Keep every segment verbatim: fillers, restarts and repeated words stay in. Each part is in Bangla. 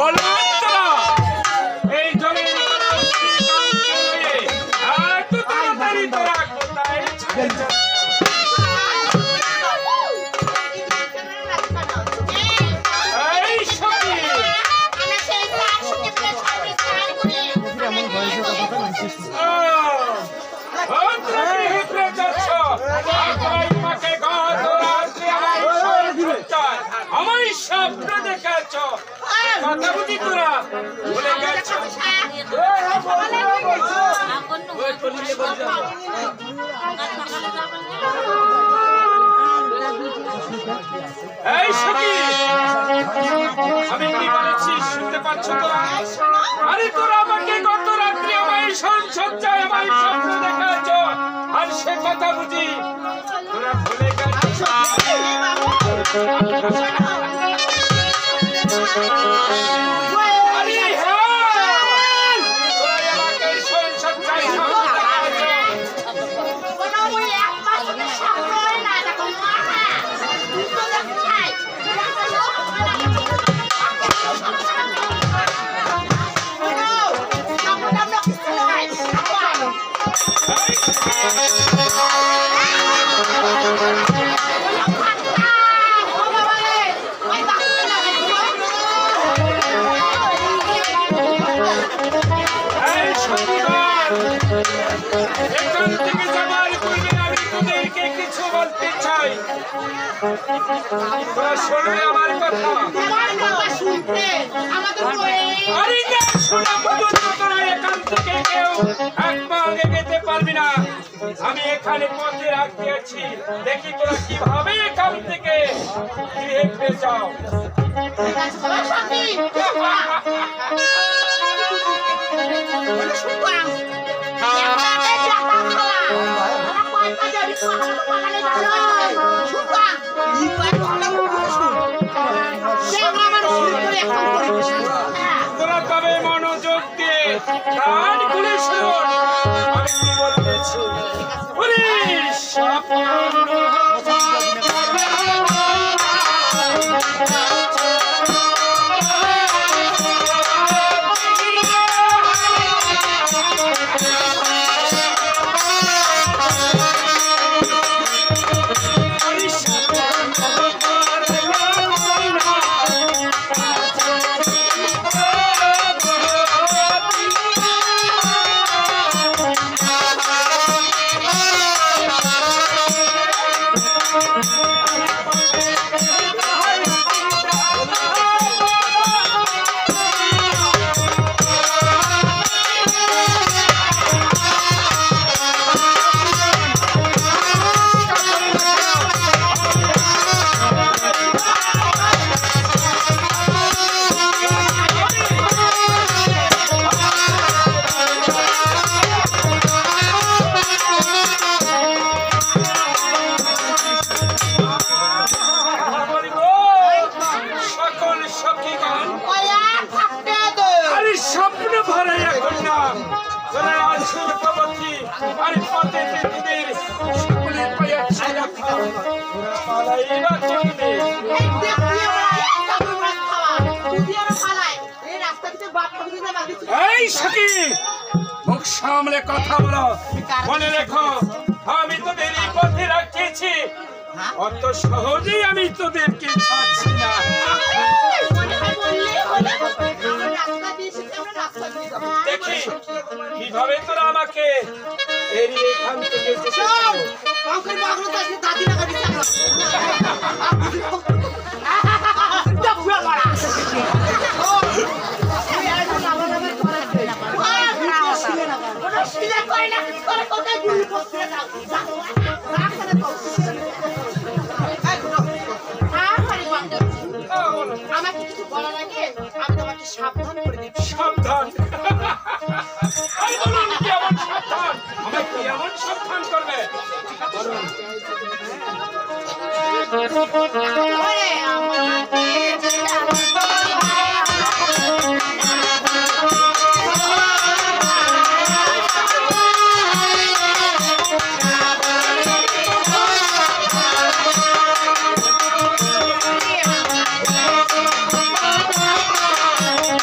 শুনতে পাচ্ছ তোরা? আরে তোরা আমাকে গত রাত্রে আমার সংসজ্জায় আমার স্বপ্ন দেখাচ্ছ, আর সে কথা বুঝি তোরা ভুলে গেছ? আমি এখানে পথে রাখিয়েছি, দেখি তোরা কিভাবে এখান থেকে ফিরে ফিরে যাও। তোরা তবে মনোযোগ দিয়ে কান খুলে শোন, আমি কি বলতেছি। মুখ সামলে কথা বলো, মনে রেখো আমি তোদের এই পথে রাখিয়েছি, অত সহজেই আমি তোদেরকে ছাড়ছি না। দেখি কিভাবে তোরা আমাকে এড়িয়ে এখান থেকে আমাকে কিছু বলার আগে আমি তোমাকে সাবধান করে দিই। সাবধান? কেমন সাবধান? আমাকে কেমন সাবধান করবে?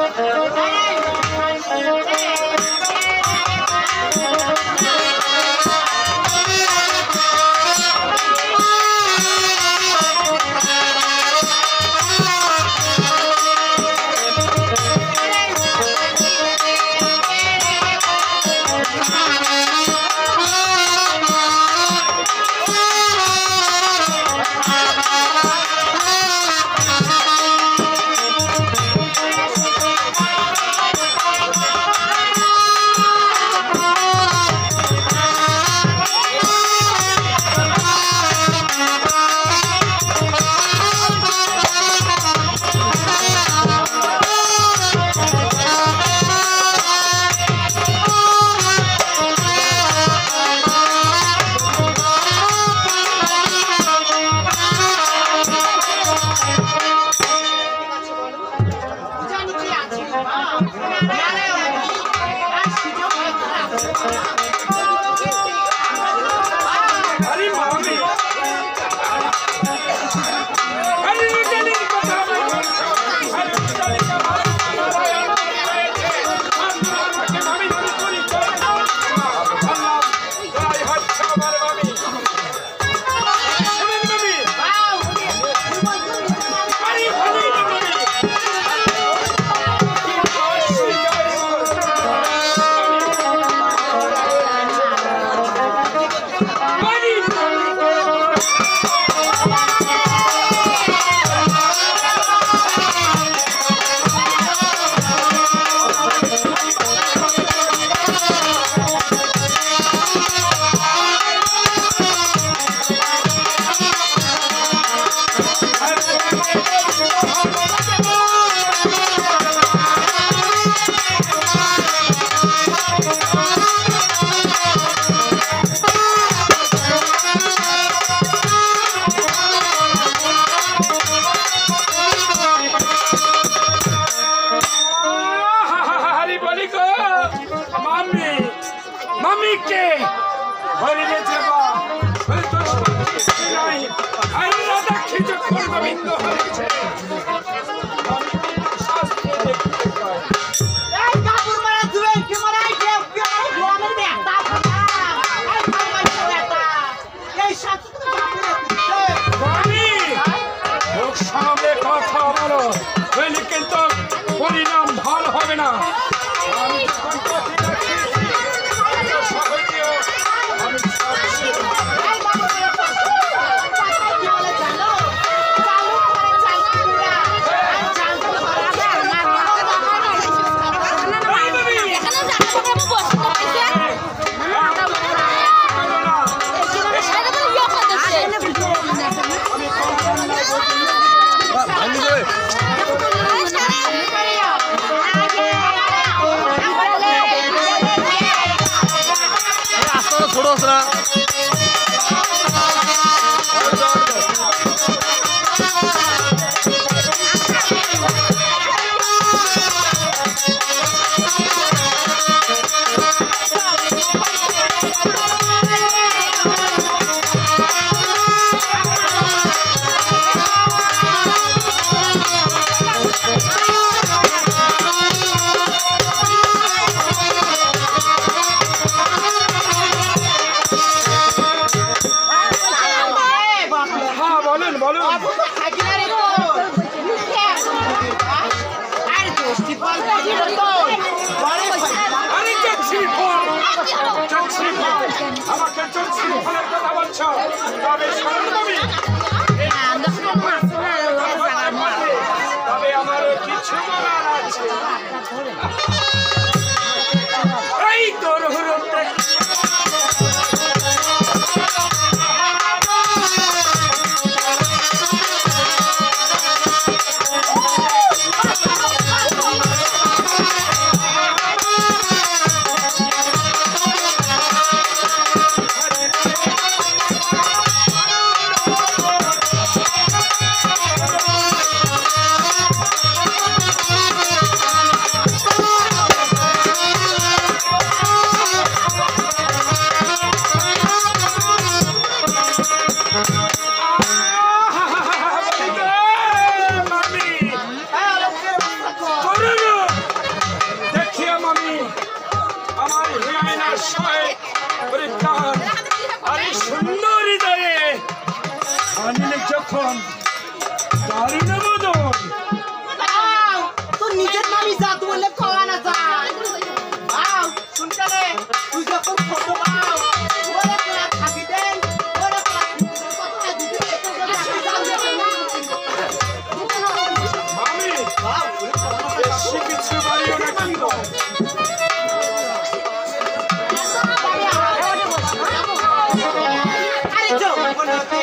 Oh, যখন দারুণ বদন তোর নিজের নামই জাদু বলে কওয়া না যায়। বাউ শুনতে রে তুই যখন ছোট বাউ ওরে তোরা থাকি দেন ওরে তোরা কথা দিতে মামি বাউ বেশি কিছু বাড়িও না কিন্তু আরে যাও বলতে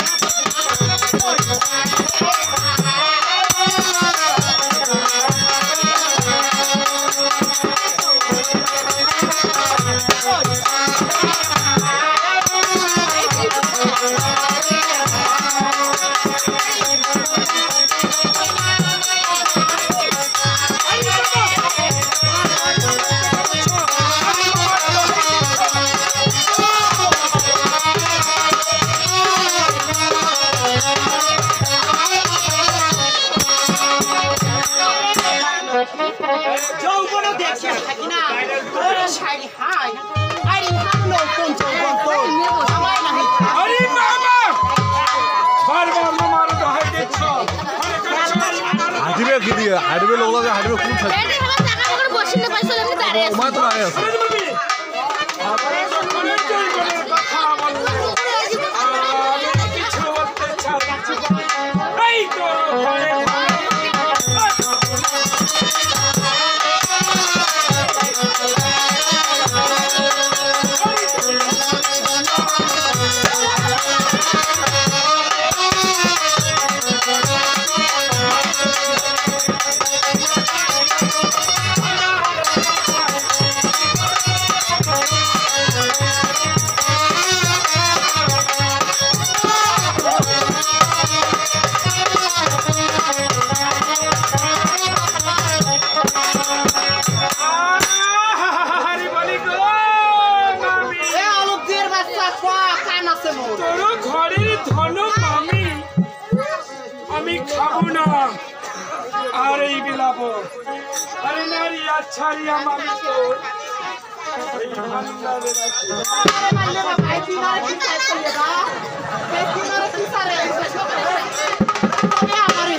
যৌবন দেখে থাকি না ওরে শাড়ি হাই আরে হামলো কোন যৌবন তো আমায় না আরে মামা বারবার মামার দহাই দিচ্ছ হাঁটবে কি দিয়ে হাঁটবে লোকরা হাঁটবে কোন থাকে বেটা আমার টাকা করে বসিন না পয়সা আমি দাঁড়িয়ে আছি মাত্র আগে আছে আরে যখন জৈবনের কথা বললো আমি কিছু বলতে চাচ্ছি এই তো ঘরে अरे नारी अच्छा रिया मामी तो अरे मल्ले का भाई किनारे की साइड चलेगा भाई किनारे की सारे ये हमारे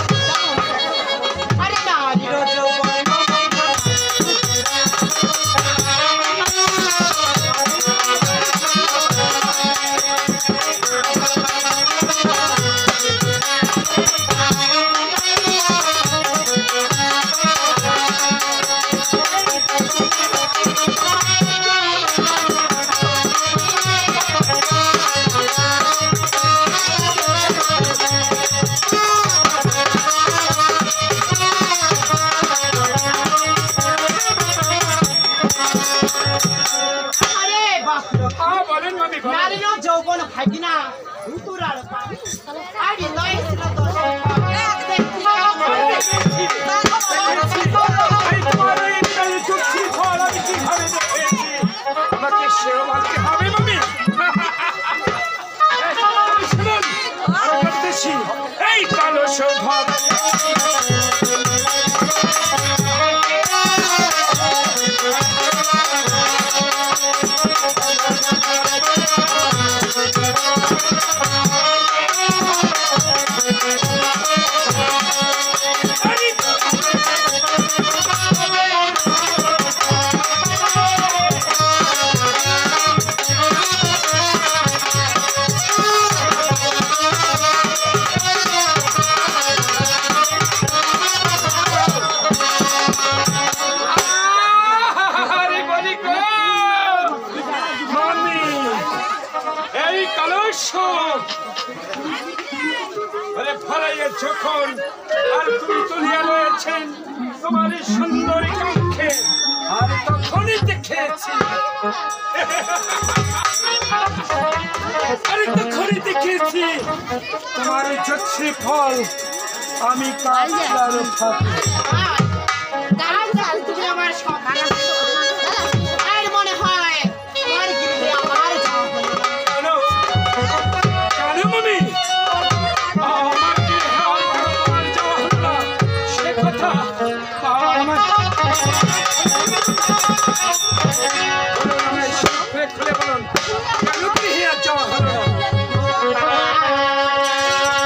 अरे नारी रो जो যৌবন ভাগি না ভুতুরার পানি আরে লয় ছিল তো এক দেখি এই তোমার এই চুক্তি ফল আমি কিভাবে দেখেছি আমাকে সেও ভাবতে হবে মামি শুনুন বলতেছি এই কালো সৌভাগ্য যখন আর তুমি তুলিয়া রয়েছেন তোমার সুন্দরী কক্ষে আর তখনই দেখেছি আরে তখনই দেখেছি তোমার যচ্ছি ফল আমি কাজলার থাকি দাঁড়ান দাঁড়ান তুমি আমার সকাল আর মনে হয় তোমার গিলে আমার যাওয়া হলো জানো জানো মামি খুলে বলুন কেন কি হিয়া যাওয়া হলো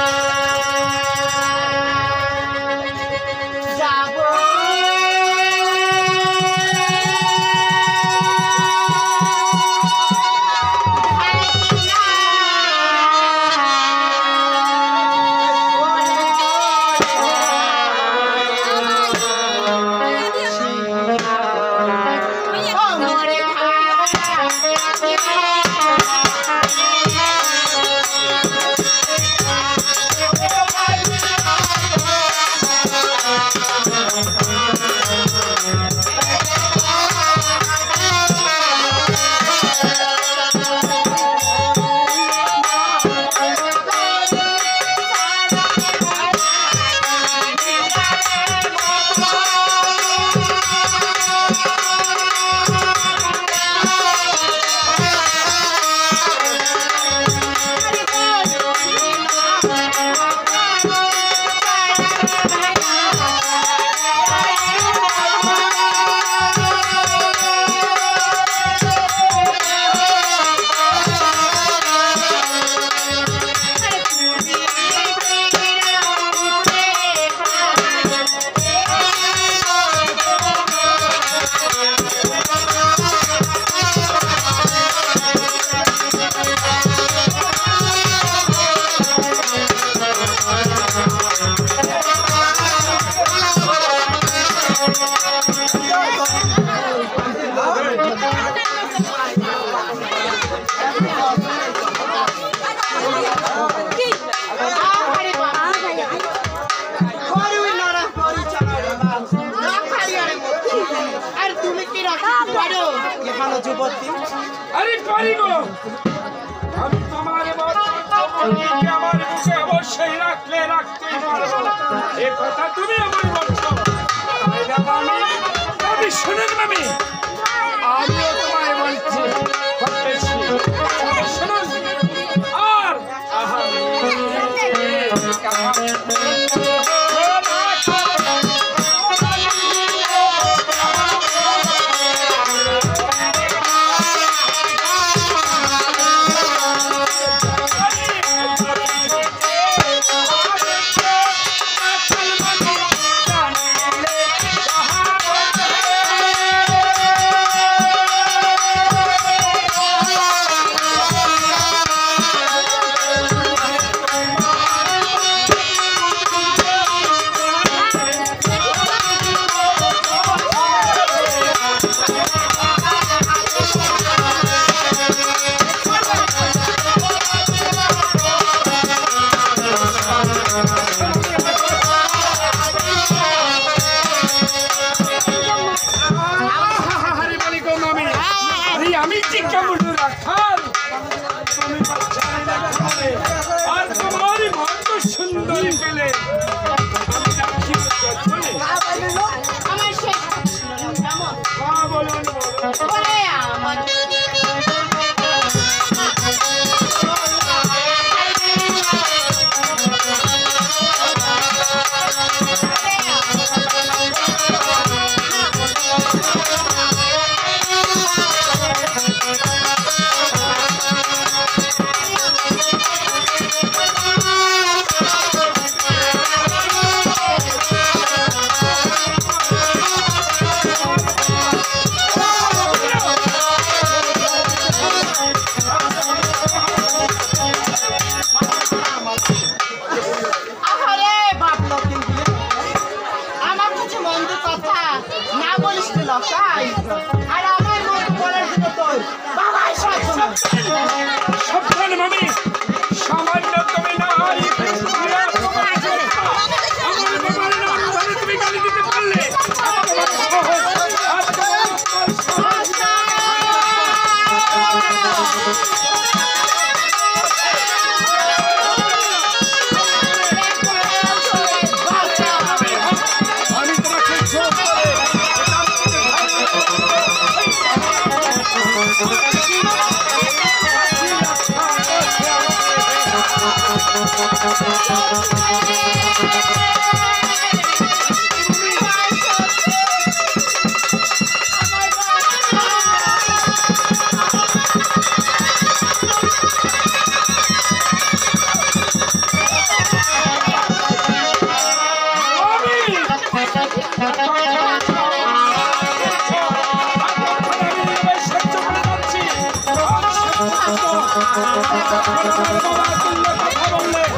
পারি গো। আমি তোমার মতো যুবতীকে আমার বুকে অবশ্যই রাখলে রাখতেই পারবো, এ কথা তুমি আমার বলছো, তাই না মামি? আমি শুনুন মামি, আমিও তোমায় বলছি, বলতেছি, শুনুন। আর আহা আমি চিকা মুড়ে রাখাল, তুমি জানি না খাবে, আর তোমার মতো সুন্দর পেলে আমি রাখি চলে। আমার শেষ কেমন হ্যাঁ বলুন বলুন। বলে আমার আহারে বাপ লক্ষ্মী গুলো, আমার কাছে মন্দ কথা না বলিস তো লকাই, আর আমার মন বলার জন্য তোর বাবাই সব সাবধান মামি, সামান্য তুমি না হারি আমার বাবার নাম ধরে তুমি গালি দিতে পারলে, আর তোমার সাহস, আর তোমার সাহস। আমি তোমাকে জোর করে কথা বললে